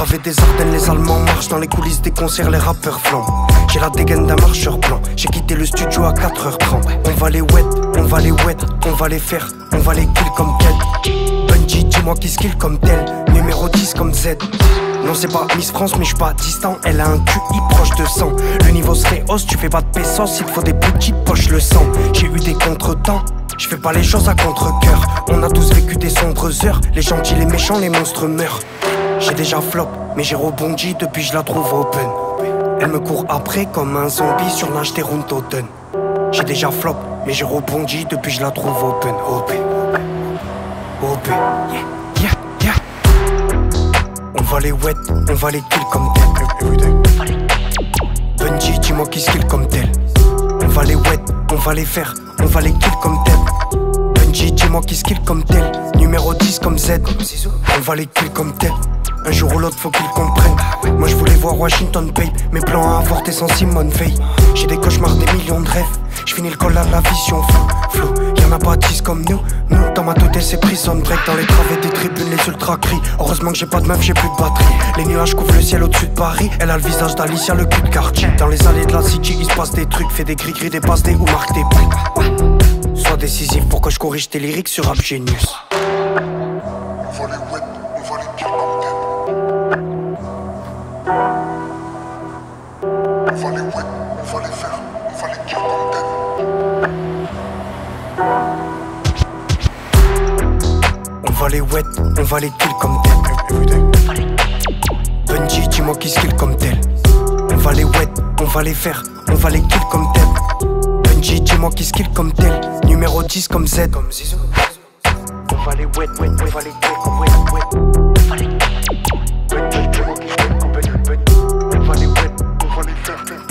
travées des Ardennes, les Allemands marchent dans les coulisses des concerts, les rappeurs flambent. J'ai la dégaine d'un marcheur blanc. J'ai quitté le studio à 4h30. On va les wet, on va les wet, on va les faire, on va les kill comme tel. Bungie, dis-moi qui skill comme tel. Numéro 10 comme Z. Non c'est pas Miss France mais j'suis pas distant. Elle a un QI proche de 100. Le niveau serait hausse, tu fais pas de pesos. Il te faut des petites poches le sang. J'ai eu des contretemps, je fais pas les choses à contre-cœur. On a tous vécu des sombres heures. Les gentils, les méchants, les monstres meurent. J'ai déjà flop, mais j'ai rebondi depuis je la trouve open. Elle me court après comme un zombie sur l'âge des Runtoten. J'ai déjà flop, mais j'ai rebondi depuis je la trouve open. OP, OP, yeah, yeah, yeah. On va les wet, on va les kill comme tel. Bungie, dis-moi qui skill comme tel. On va les wet, on va les faire, on va les kill comme tel. Bungie, dis-moi qui skill comme tel. Numéro 10 comme Z. On va les kill comme tel. Un jour ou l'autre faut qu'ils comprennent. Moi je voulais voir Washington Babe. Mes plans à avorter sans Simone Veil. J'ai des cauchemars, des millions de rêves. J'finis le col à la vision flou. Y'en a pas 10 comme nous. Nous dans ma tête c'est prison break. Dans les travées des tribunes les ultra cris. Heureusement que j'ai pas de meuf, j'ai plus de batterie. Les nuages couvrent le ciel au-dessus de Paris. Elle a le visage d'Alicia, le cul de quartier. Dans les allées de la city il se passe des trucs. Fais des gris-gris, des passes, des ou marque des prix. Sois décisif pour que je corrige tes lyriques sur Rap Genius. On va les wet, on va les kill comme tel. On va les wet, on va les faire, on va les kill comme tel. On va les wet, on va les kill comme tel. Bungie, dis-moi qui skill comme tel. On va les wet, on va les faire, on va les kill comme tel. Bungie, dis-moi qui skill comme tel. Numéro 10 comme Z. On va les wet, on va les kill comme wet. On va les wet, on va les faire.